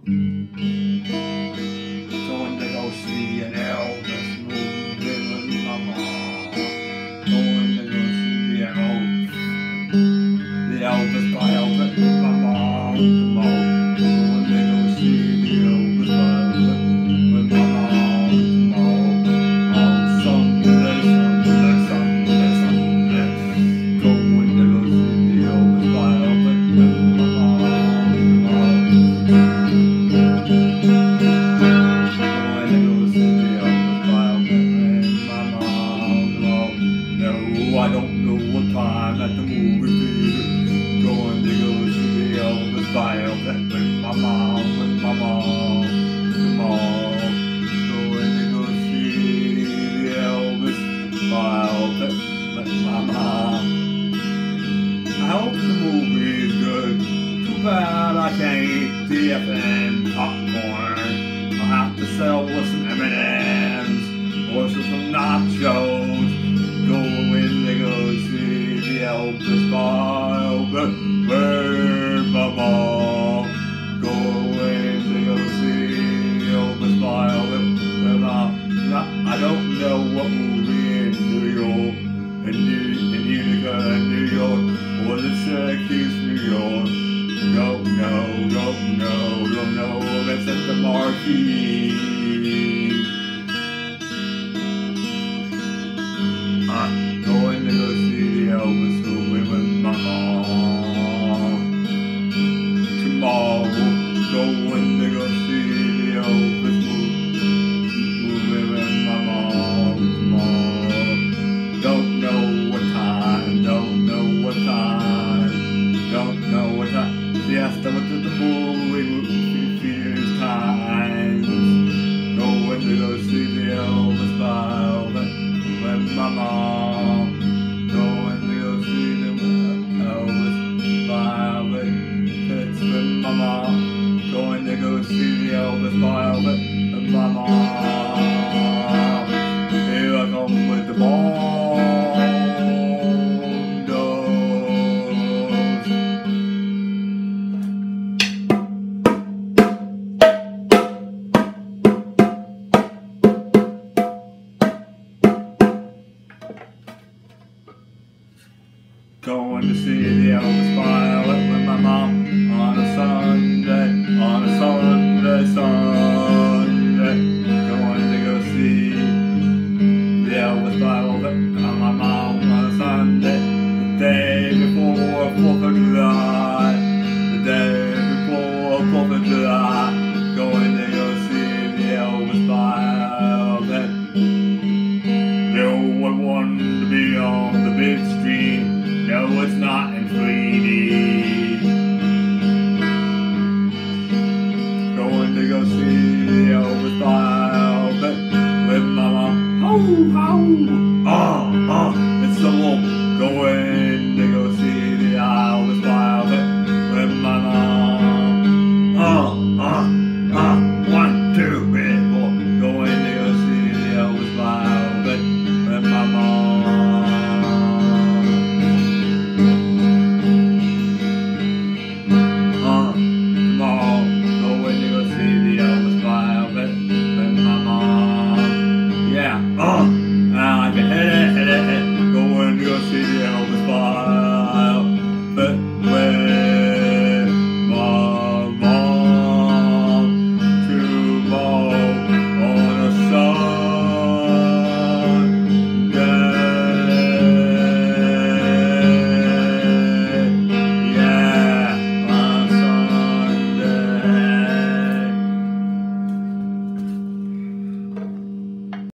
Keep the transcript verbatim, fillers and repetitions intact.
Going to go see an Elvis movie with my mom. Going to go see the Elvis, the Elvis biopic with my mom tomorrow. Going to go see the Elvis biopic with my mom tomorrow. On Sunday, Sunday, Sunday, Sunday. Going to go see the Elvis biopic with my mom tomorrow. I don't know what time at the movie theater. Going to go see the Elvis biopic with my mom, with my mom, tomorrow. Going to go see the Elvis biopic with my mom. I hope the movie is good. Too bad I can't eat the effing popcorn. I'll have to settle with some M and M's or some nachos. Going to go see the Elvis biopic with my mom. Going to go see the Elvis biopic with my mom. I don't know what movie in New York, in, New, in Utica, New York, or the Syracuse, New York. Don't know, don't know, don't know. That's at the marquee. I'm going to go see the Elvis movie with my mom tomorrow. Going to go see the Elvis movie with my mom tomorrow. Don't know what time, don't know what time, don't know what time. Yes, I looked at the movie few times. Going to go see the Elvis biopic with my mom. Going to go see the Elvis biopic with my mom. Going to go see the Elvis biopic with my mom. Here I come with the bondos. Going to see